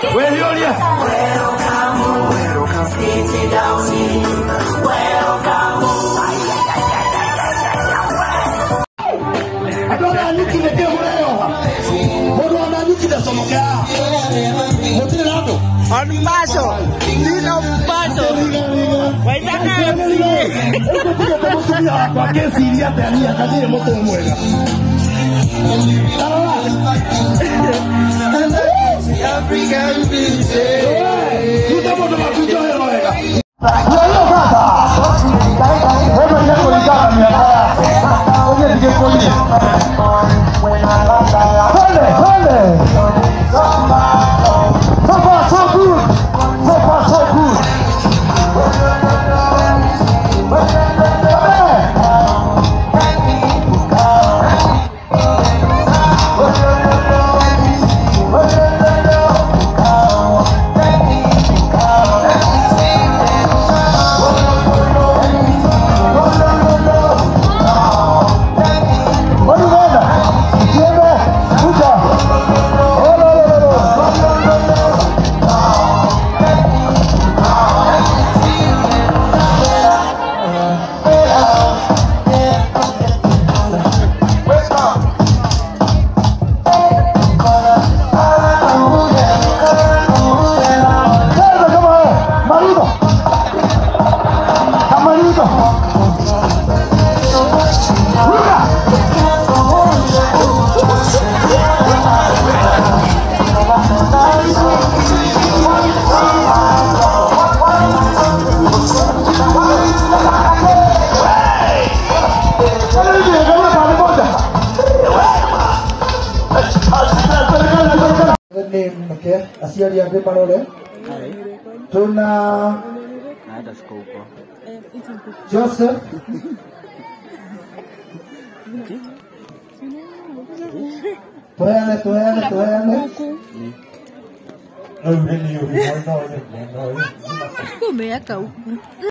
Where you are? Welcome, sit down here. Welcome. Adora niki ne ke mureo. Bodo na niki da somoka. Motile lato. On paso. Sino paso. Waitaka MC. Eko kuja tamutumia kwa kesi ya tania kadiri moto mwega. African beauty. Kuja moto makuja ya mwega. Okay, asyari yang dipanole. Tuna Ada skopo. Joseph. Tuene. Come é que